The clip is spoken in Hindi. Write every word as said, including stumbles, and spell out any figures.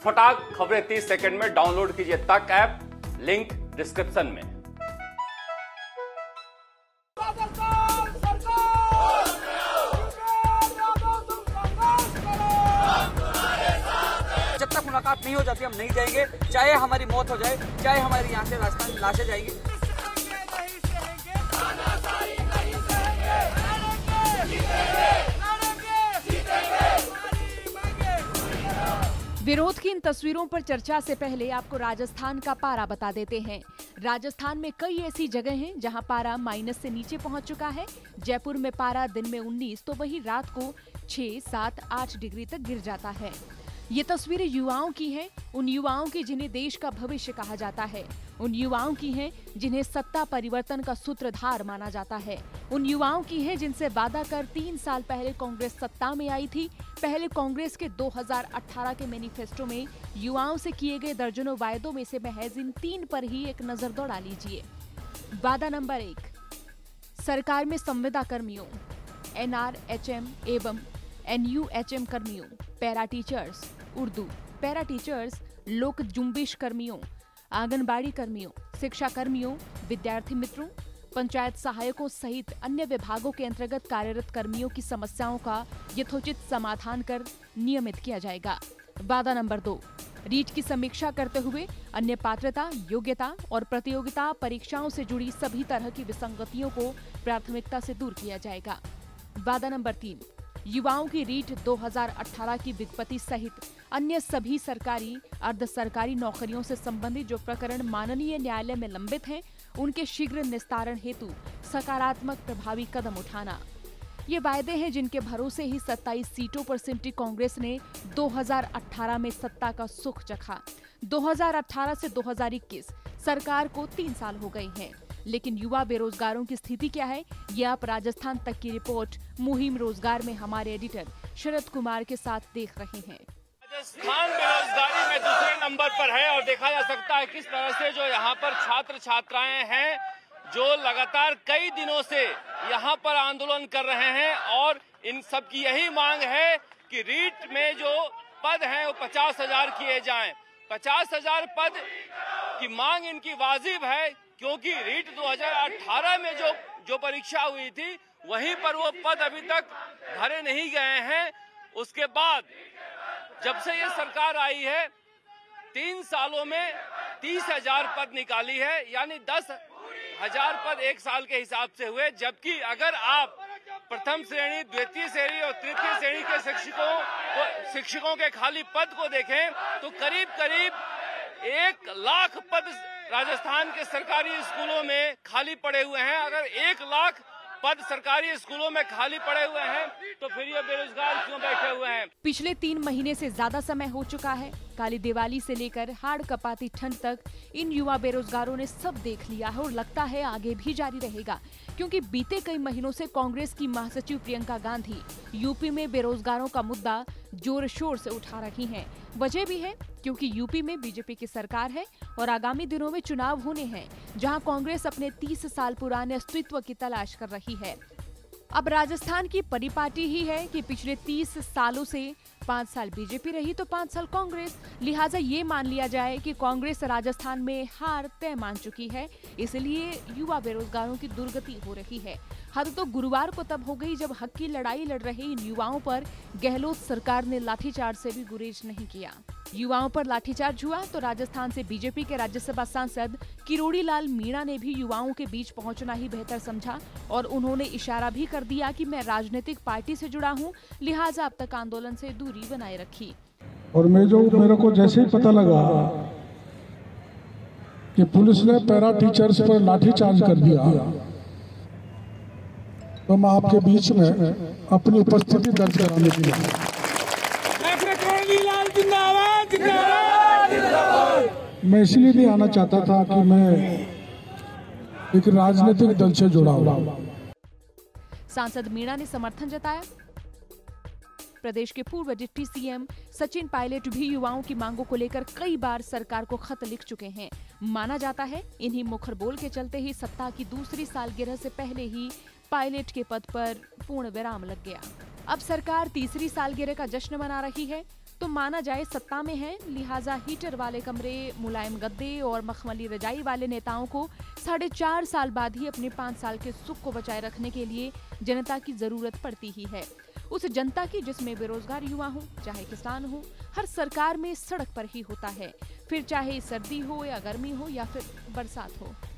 फटाक खबरें तीस सेकंड में डाउनलोड कीजिए तक ऐप, लिंक डिस्क्रिप्शन में। जब तक मुलाकात नहीं हो जाती हम नहीं जाएंगे, चाहे हमारी मौत हो जाए, चाहे हमारी यहाँ से राजस्थान लाशें जाएगी। विरोध की इन तस्वीरों पर चर्चा से पहले आपको राजस्थान का पारा बता देते हैं। राजस्थान में कई ऐसी जगह हैं जहां पारा माइनस से नीचे पहुंच चुका है। जयपुर में पारा दिन में उन्नीस तो वहीं रात को छह, सात, आठ डिग्री तक गिर जाता है। ये तस्वीरें युवाओं की हैं, उन युवाओं की जिन्हें देश का भविष्य कहा जाता है, उन युवाओं की हैं जिन्हें सत्ता परिवर्तन का सूत्रधार माना जाता है, उन युवाओं की हैं जिनसे वादा कर तीन साल पहले कांग्रेस सत्ता में आई थी। पहले कांग्रेस के दो हज़ार अठारह के मैनिफेस्टो में युवाओं से किए गए दर्जनों वायदों में से महज इन तीन पर ही एक नजर दौड़ा लीजिए। वादा नंबर एक, सरकार में संविदा कर्मियों, एन आर एच एम एवं एन यू एच एम कर्मियों, para teachers, Urdu para teachers, Lok Jumbish कर्मियों, आंगनबाड़ी कर्मियों, शिक्षा कर्मियों, विद्यार्थी मित्रों, पंचायत सहायकों सहित अन्य विभागों के अंतर्गत कार्यरत कर्मियों की समस्याओं का यथोचित समाधान कर नियमित किया जाएगा। वादा नंबर दो, रीट की समीक्षा करते हुए अन्य पात्रता, योग्यता और प्रतियोगिता परीक्षाओं से जुड़ी सभी तरह की विसंगतियों को प्राथमिकता से दूर किया जाएगा। वादा नंबर तीन, युवाओं की रीट दो हज़ार अठारह की विज्ञप्ति सहित अन्य सभी सरकारी, अर्ध सरकारी नौकरियों से संबंधित जो प्रकरण माननीय न्यायालय में लंबित हैं, उनके शीघ्र निस्तारण हेतु सकारात्मक प्रभावी कदम उठाना। ये वायदे हैं जिनके भरोसे ही सत्ताईस सीटों पर सिमटी कांग्रेस ने दो हज़ार अठारह में सत्ता का सुख चखा। दो हज़ार अठारह से दो हज़ार इक्कीस सरकार को तीन साल हो गए हैं, लेकिन युवा बेरोजगारों की स्थिति क्या है, ये आप राजस्थान तक की रिपोर्ट मुहिम रोजगार में हमारे एडिटर शरद कुमार के साथ देख रहे हैं। राजस्थान बेरोजगारी में दूसरे नंबर पर है और देखा जा सकता है किस तरह से जो यहाँ पर छात्र छात्राएं हैं जो लगातार कई दिनों से यहाँ पर आंदोलन कर रहे हैं और इन सब की यही मांग है कि रीट में जो पद हैं वो पचास हजार किए जाएं। पचास हजार पद की मांग इनकी वाजिब है क्योंकि रीट दो हज़ार अठारह में जो जो परीक्षा हुई थी वहीं पर वो पद अभी तक भरे नहीं गए हैं। उसके बाद जब से ये सरकार आई है तीन सालों में तीस हजार पद निकाली है, यानी दस हजार पद एक साल के हिसाब से हुए। जबकि अगर आप प्रथम श्रेणी, द्वितीय श्रेणी और तृतीय श्रेणी के शिक्षकों को शिक्षकों के खाली पद को देखें तो करीब करीब एक लाख पद राजस्थान के सरकारी स्कूलों में खाली पड़े हुए हैं। अगर एक लाख पद सरकारी स्कूलों में खाली पड़े हुए हैं तो फिर ये बेरोजगार क्यों बैठे हुए हैं? पिछले तीन महीने से ज्यादा समय हो चुका है। काली दिवाली से लेकर हाड़ कपाती ठंड तक इन युवा बेरोजगारों ने सब देख लिया है और लगता है आगे भी जारी रहेगा, क्योंकि बीते कई महीनों से कांग्रेस की महासचिव प्रियंका गांधी यूपी में बेरोजगारों का मुद्दा जोर शोर से उठा रही हैं। वजह भी है क्योंकि यूपी में बीजेपी की सरकार है और आगामी दिनों में चुनाव होने हैं, जहां कांग्रेस अपने तीस साल पुराने अस्तित्व की तलाश कर रही है। अब राजस्थान की परिपाटी ही है कि पिछले तीस सालों से पाँच साल बीजेपी रही तो पाँच साल कांग्रेस, लिहाजा ये मान लिया जाए कि कांग्रेस राजस्थान में हार तय मान चुकी है। इसलिए युवा बेरोजगारों की दुर्गति हो रही है। हद तो गुरुवार को तब हो गई जब हक की लड़ाई लड़ रहे इन युवाओं पर गहलोत सरकार ने लाठीचार्ज से भी गुरेज नहीं किया। युवाओं पर लाठीचार्ज हुआ तो राजस्थान से बीजेपी के राज्यसभा सांसद किरोड़ी लाल मीणा ने भी युवाओं के बीच पहुंचना ही बेहतर समझा और उन्होंने इशारा भी कर दिया कि मैं राजनीतिक पार्टी से जुड़ा हूं, लिहाजा अब तक आंदोलन से दूरी बनाए रखी। और मैं जो मेरे को जैसे ही पता लगा कि पुलिस ने पैरा टीचर्स पर लाठीचार्ज कर दिया तो मैं आपके बीच में अपनी उपस्थिति दर्ज कराने के लिए मैं इसलिए नहीं आना चाहता था कि मैं एक राजनीतिक दल से जुड़ा हुआ। सांसद मीणा ने समर्थन जताया। प्रदेश के पूर्व डिप्टी सीएम सचिन पायलट भी युवाओं की मांगों को लेकर कई बार सरकार को खत लिख चुके हैं। माना जाता है इन्हीं मुखर बोल के चलते ही सत्ता की दूसरी सालगिरह से पहले ही पायलट के पद पर पूर्ण विराम लग गया। अब सरकार तीसरी सालगिरह का जश्न मना रही है। तो माना जाए सत्ता में है, लिहाजा हीटर वाले कमरे, मुलायम गद्दे और मखमली रजाई वाले नेताओं को साढ़े चार साल बाद ही अपने पाँच साल के सुख को बचाए रखने के लिए जनता की जरूरत पड़ती ही है। उस जनता की जिसमें बेरोजगार युवा हो, चाहे किसान हो, हर सरकार में सड़क पर ही होता है, फिर चाहे सर्दी हो या गर्मी हो या फिर बरसात हो।